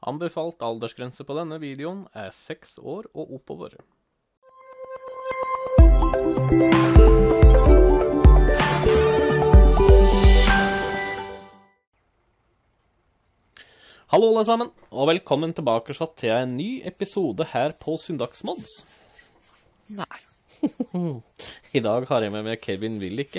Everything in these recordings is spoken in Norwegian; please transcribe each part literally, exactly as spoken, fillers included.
Anbefalt aldersgrense på denne videoen er seks år og oppover. Hallo alle sammen, og velkommen tilbake til en ny episode her på Søndagsmods. Nei. I dag har jeg med meg Kevin Willicke.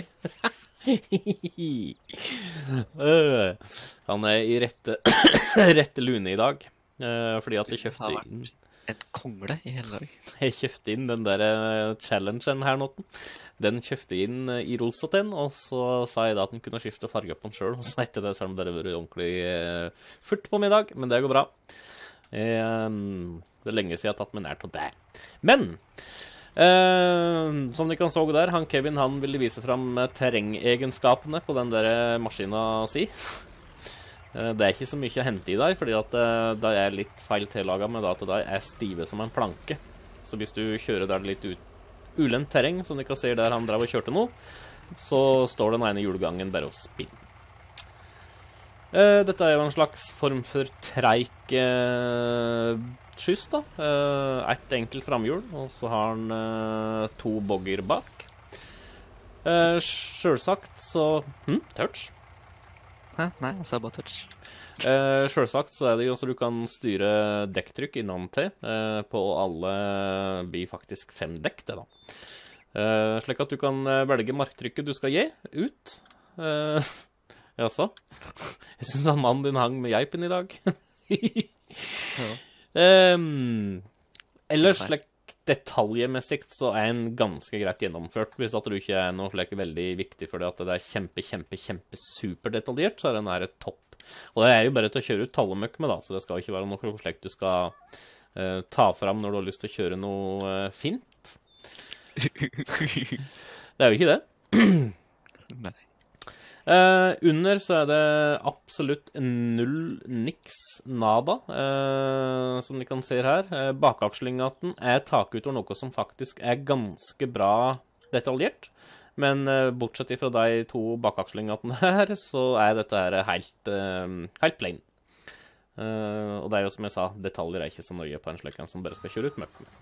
uh, han er i rette, rette lune i dag, uh, fordi at jeg kjøpte inn... En kongle i hele dag. Jeg kjøpte inn den der uh, challengen her nå. Den kjøpte inn uh, i rosa til den, og så sa jeg da at den kunne skifte farge på den selv, og så etter det så har den bare vært ordentlig uh, furt på meg i dag, men det går bra. Jeg, um, det er lenge siden jeg har tatt meg nær til det. Men... Uh, som dere kan se der, han Kevin han ville vise frem terrengegenskapene på den der maskina si. Uh, det er ikke så mye å hente i der, fordi at uh, det er litt feil tillaget med at det er stive som en planke. Så hvis du kjører der litt ut ulendt terreng, som dere kan se der han drev og kjørte nå, så står den ene hjulgangen bare og spinner. Uh, dette er jo en slags form for treik uh, skyss da, uh, ett enkelt framhjul, og så har han uh, to bogger bak. Uh, selvsagt så... Hm, touch? Hæ? Nei, jeg sa bare touch. Uh, selvsagt så er det jo så du kan styre dekktrykk innantil uh, på alle, blir faktisk fem dekk det da. Uh, slik at du kan velge marktrykket du skal gi ut. Uh, jaså? Jeg synes han mannen din hang med geipen i dag. Ja. Um, ellers slik detaljemessig så er en ganske greit gjennomført. Hvis at du ikke er noe slik veldig viktig for det at det er kjempe, kjempe, kjempe superdetaljert, så er den her topp. Og det er jo bare til å kjøre ut tallemøkk med da, så det skal ikke være noe slik du skal uh, ta fram når du har lyst til å kjøre noe uh, fint. Det er jo ikke det. Nei. Uh, under så er det absolutt null niks nada, uh, som de kan se her. Uh, Bakakslingaten er taket ut over noe som faktisk er ganske bra detaljert. Men uh, bortsett fra de to bakakslingatene her, så er dette her helt, uh, helt plain. Uh, og det er jo som jeg sa, detaljer er ikke så nøye på en slik en som bare skal kjøre ut møkk med.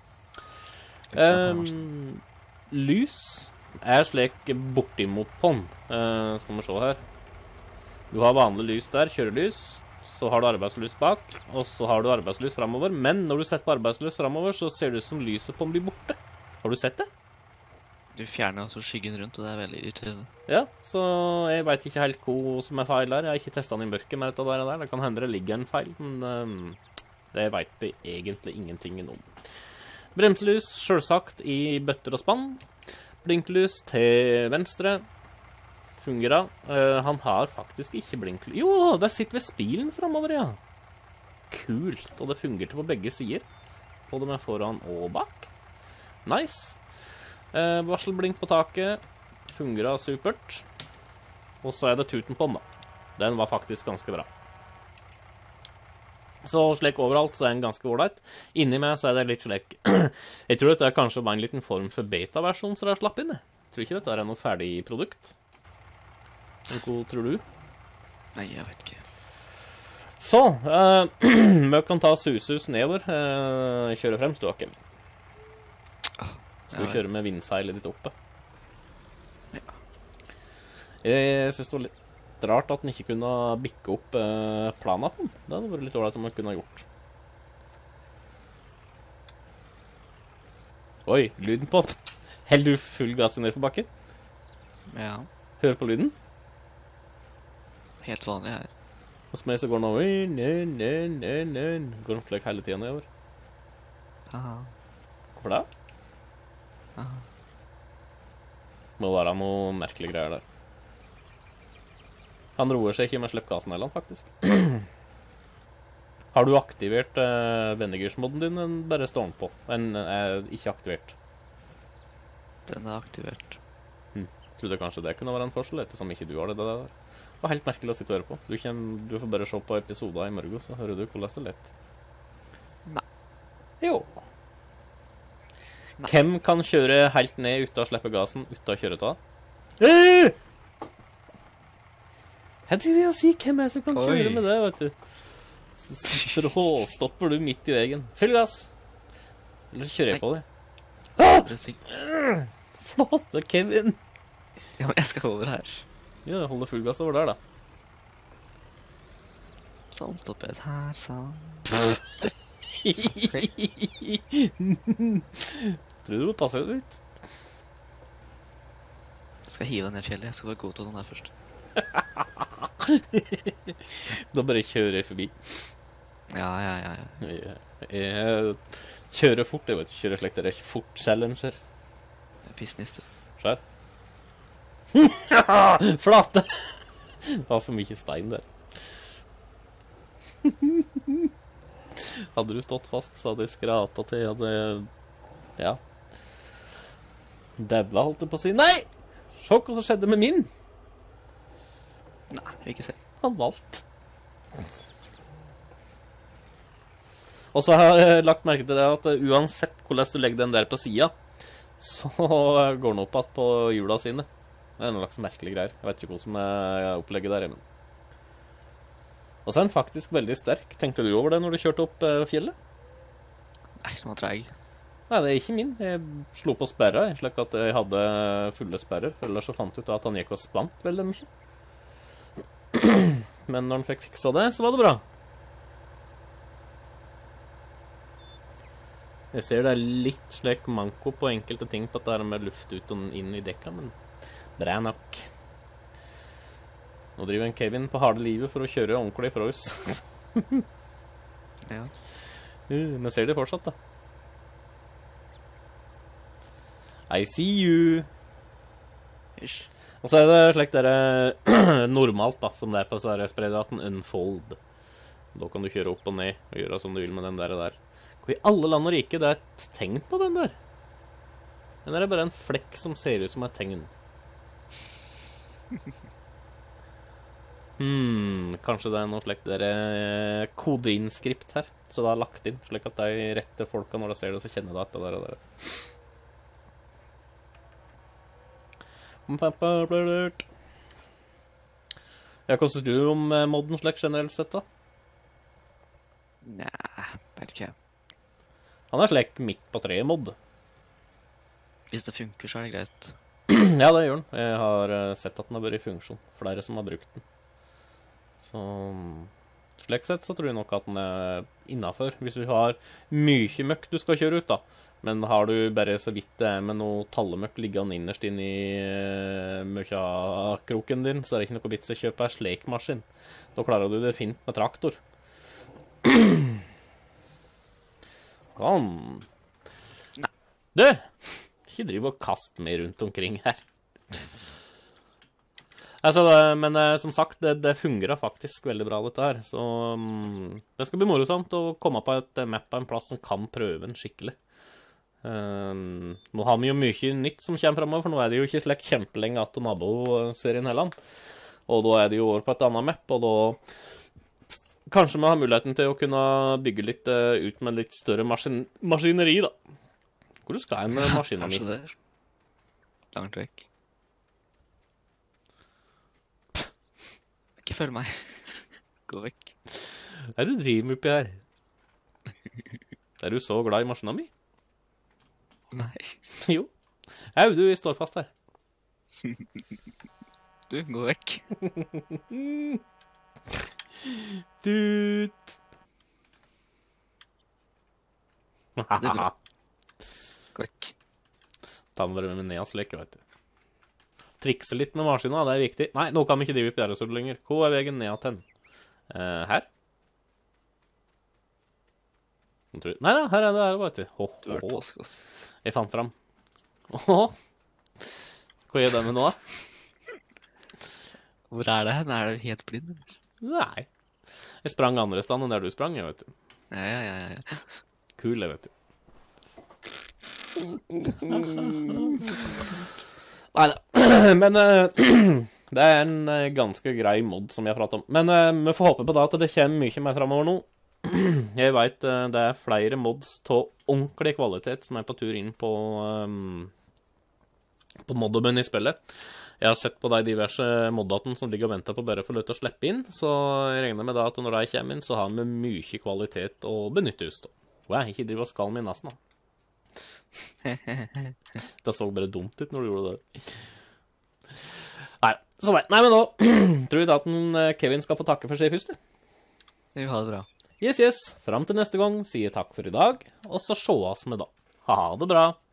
Um, lys er slik bortimot på den. Uh, skal vi se her. Du har vanlig lys der, kjørelys. Så har du arbeidslys bak, og så har du arbeidslys fremover. Men når du setter på arbeidslys fremover, så ser det ut som lyset på den blir borte. Har du sett det? Du fjerner altså skyggen rundt, og det er veldig irriterende. Ja, så jeg vet ikke helt hva som er feil der. Jeg har ikke testet den i mørket med dette der. og der. Det kan hende det ligger en feil, men um, det vet jeg egentlig ingenting om. Bremselys, selvsagt, i bøtter og spann. Blinklys til venstre. Fungerer. Uh, han har faktisk ikke blinklys. Jo, der sitter ved spilen fremover, ja. Kult. Og det fungerer på begge sider. Både med foran og bak. Nice. Uh, varselblink på taket. Fungerer supert. Og så er det tuten på den, da. Den var faktisk ganske bra. Så slik overalt så er den ganske ordentlig. Inni meg så er det litt slik... Jeg tror dette er kanskje bare en liten form for beta-versjon som jeg har slapp inn. Jeg tror ikke dette er noe ferdig produkt. Hva tror du? Nei, jeg vet ikke. Så, uh, vi kan ta susus nedover. Uh, kjøre frem, stå, Kevin. Skal vi kjøre med vindseilet ditt oppe? Ja. Jeg synes det var litt rart at den ikke kunne bikke opp uh, plana på den. Det hadde vært litt dårlig om den kunne ha gjort. Oi, lyden på den. Held du full gass ned for bakken? Ja. Hør på lyden. Helt vanlig her. Og så med så går den over. Nø, nø, nø, nø. Går den slik hele tiden nedover. Aha. Hvorfor det? Aha. Må være noe merkelige greier der. Han roer seg ikke med slippgassen eller faktisk. Har du aktivert uh, Vennegears-modden din, enn bare står den på? Den er ikke aktivert. Den er aktivert. Hm. Trodde kanskje det kunne være en forskjell, ettersom ikke du har det der. Det var helt merkelig å sitte og høre på. Du, kan, du får bare se på episoder i morgen, så hører du hvordan det lett. Nei. Jo. Nei. Hvem kan kjøre helt ned uten å slippe gassen, uten å kjøre ta? Eh! Jeg driver å si hvem er som kan Oi. kjøre med det, vet du. Så råstopper du midt i veien. Fyll gass! Eller så kjører jeg på det. Brøsting. Flåte, Kevin! Ja, men jeg skal over her. Ja, jeg holder full gass over der, da. Sånn, stopper jeg her, sånn. Tror du det passer litt? Jeg skal hive ned fjellet, jeg skal bare gå til den her først. Da bare kjører jeg forbi. Ja, ja, ja, ja. Jeg, jeg kjører fort, jeg vet ikke, kjører slekt, det er ikke fort-challenger. Jeg er pissniste. Skjær. Flate! Det var for mye stein der. Hadde du stått fast, så hadde jeg skrata til, jeg hadde... Ja. Dævla holdt det på å si. Nei! Sjokk, hva som skjedde med min? Nei, jeg vil ikke se. Han valgte. Og så har jeg lagt merke til det at uansett hvordan du legger den der på siden, så går den opp på hjula sine. Det er noe slags merkelig greier. Jeg vet ikke hva som er opplegget der, men... Og så er den faktisk veldig sterk. Tenkte du over det når du kjørte opp fjellet? Nei, den var treg. Nei, det er ikke min. Jeg slo på sperra, slik at jeg hadde fulle sperrer, for ellers så fant jeg ut at han gikk og spant veldig mye. Men når han fikk fiksa det, så var det bra. Jeg ser det er litt slik manko på enkelte ting på at det er med luft ut og inn i dekka, men bra nok. Nå driver en Kevin på harde livet for å kjøre ordentlig fra oss. Ja. Uh, men ser det fortsatt, da. I see you. Hysj. Og så er det slik dere normalt, da, som det er på så er det spredaten unfold. Da kan du kjøre opp og ned og gjøre som du vil med den der og der. Hvor i alle land og rike det er et tegn på den der? Den der er bare en flekk som ser ut som et tegn. Hmm, kanskje det er noe slik der kodeinskript her, så det er lagt inn, slik at de rette folka når de ser det, så kjenner de at det der og der. Ja, hva synes du om modden slik generelt sett, da? Nei, vet ikke. Han er slik midt på treet mod. Hvis det funker, så er det greit. Ja, det gjør den. Jeg har sett at den har vært i funksjon. Flere som har brukt den. Så slik sett så tror jeg nok at den er innenfor. Hvis du har mye møkk du skal kjøre ut, da. Men har du bare så vidt det er med noe tallemøkk liggende innerst inn i uh, møkkakroken din, så er det ikke noe vits å kjøpe en slik maskin. Da klarer du det fint med traktor. Sånn. Nei. Du! Ikke driv og kast meg rundt omkring her. Altså, men eh, som sagt, det, det fungerer faktisk veldig bra dette her. Så um, det skal bli morosamt å komme på et map på en plass som kan prøve den skikkelig. Um, nå har vi jo mye nytt som kommer fremover, for nå er det jo ikke slik kjempelenge at naboserien heller. Og da er det jo over på et annet map, og da kanskje vi har muligheten til å kunne bygge litt uh, ut med litt større maskin maskineri, da. Hvor skal jeg med maskinen min? Kanskje det er langt vekk. Ikke følg meg. Gå vekk. Hva er det du driver med oppi her? Er du så glad i maskinen min? Nei. Jo. Au, du står fast her. Du, gå vekk. Tut. Det er bra. Gå vekk. Ta den bare med ned og sleke, vet du. Trikse litt med maskinen, det er viktig. Nei, nå kan vi ikke drive opp der og så lenger. Hvor er veien ned til den? Uh, her? Nei da, her er det her, vet du. Ho, Du har ho, vært ho. påske, ass. Jeg fant frem. Åh. Hva gjør det med nå, da? Hvor er det hen? Er det helt blind, eller? Nei. Jeg sprang andre stedet enn der du sprang, jeg vet du. Ja, ja, ja, ja. Kul, jeg vet du. Neida. Men uh, det er en uh, ganske grei mod som jeg har pratet om. Men uh, vi får håpe på da at det kommer mye mer fremover nå. Jeg vet uh, det er flere mods til ordentlig kvalitet som er på tur inn på, um, på modderbunnen i spillet. Jeg har sett på de diverse moddatene som ligger og venter på bare å få lov til å slippe inn, så jeg regner med da at når de kommer inn, så har vi mye kvalitet å benytte oss av. Wow, ikke drive og skall med nesten da. Det så bare dumt ut når du gjorde det. Nei, så nei, nei men da tror jeg da at den, Kevin skal få takke for seg først. Vi har det bra. Yes, yes, fram til neste gang, sier takk for i dag, og så sjåas vi da. Ha det bra.